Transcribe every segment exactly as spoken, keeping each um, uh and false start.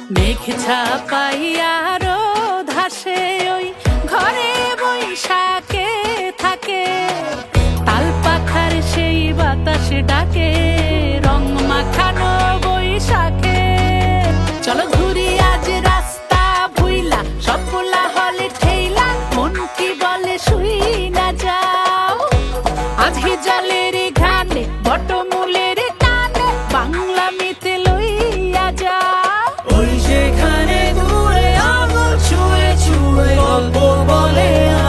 মেঘ ছাপাইয়ারো ধাসে ওই ঘরে বৈশাখে থাকে তাল পাখার সেই বাতাস ডাকে রং মাখানো বৈশাখে চলো ঘুরি আজ রাস্তা ভুইলা সবগুলা হলে ঠেইলা মন কি বলে শুই না যাও আজ জলের ঘানে বটমূলের টানে বাংলা মিতে লইয়া যাও ওই যেখানে দূরে আঙুল ছুঁয়ে ছুঁয়ে গল্প বলে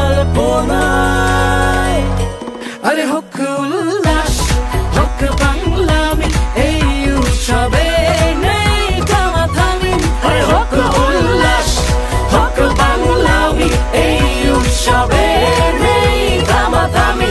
আলপনায় আরে হোক উল্লাস হোক বাংলা মিত এই উৎসবে নেই থামাথামি আরে হোক উল্লাস হোক বাংলা মিত এই উৎসবে নেই থামাথামি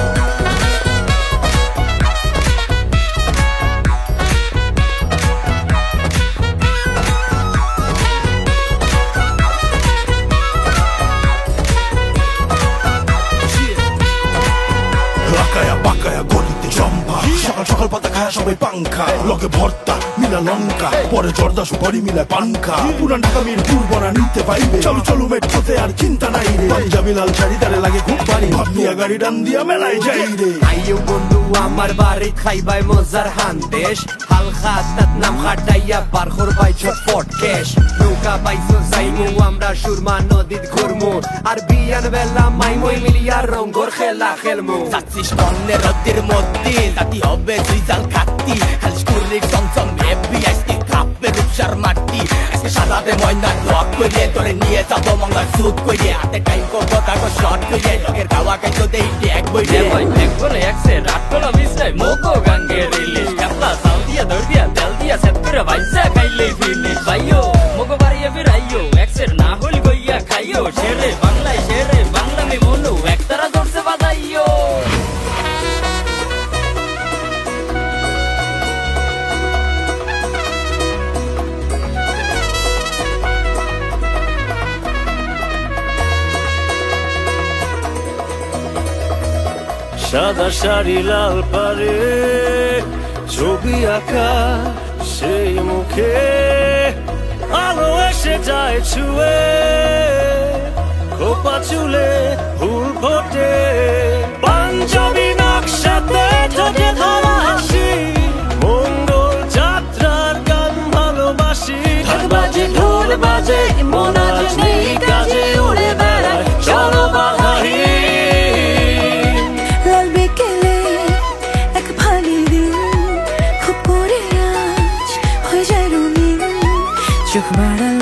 সকাল সকাল পাতা খায় সবাই পাংখা লগে ভর্তা মিলা লঙ্কা পরে জর্দা সুপারি মিলা পাংখা পুরান ঢাকা মিরপুর বনা নিতে পাইবে চলো চলো মেট্রোতে আর চিন্তা নাই রে পাঞ্জাবি লাল শাড়ি তারে লাগে খুব পারি ভাবনিয়া গাড়ি ডান দিয়া মেলায় যাই রে আইও বন্ধু আমার বাড়ি খাইবাই মজার হান্দেশ হালকা তাত নাম খাটাইয়া পার করবাই ঝটপট কেশ নৌকা পাইছো যাইমু আমরা সুরমা নদীত ঘুরমু আর বিয়ার বেলা মাইমই মিলিয়া রঙ্গর খেলা খেলমু চাচ্ছিস টন্নের রদ্দের মধ্যে জাতি হবে সুইজাল খাতি খালি স্কুলের চমচম হেবি আজকে কাপে রূপসার মাটি আজকে সাদাতে ময়না লক করে তোরে নিয়ে যাবো মঙ্গল সুট করে হাতে টাইম করবো তাকে শর্ট করে লোকের খাওয়া খাইতো দেই ট্যাগ বই রে ভাই এক করে একসে রাত করে বিছাই মোকো গাঙ্গে রিলিজ কাপলা সাউ দিয়া দর দিয়া তেল দিয়া সেট করে ভাইসা খাইলে ফিনিশ ভাইও মোকো বাড়িয়ে ফিরাইও একসের না হল গইয়া খাইও শেরে বাংলায় শেরে বাংলা মে মনু একতারা জোরসে বাজাইও সাদা শাড়ি লাল পারে ছবি আঁকা সেই মুখে আলো এসে যায় ছুঁয়ে খোপা চুলে ফুল ফোটে পাঞ্জাবি নকশাতে ঠোঁটে ধরা হাসি মঙ্গল যাত্রার গান ভালোবাসি ঢাক বাজে ঢোল বাজে মন আজ নেই কাজে উড়ে বেড়ায় চলো বাহারি চোখ বাড়া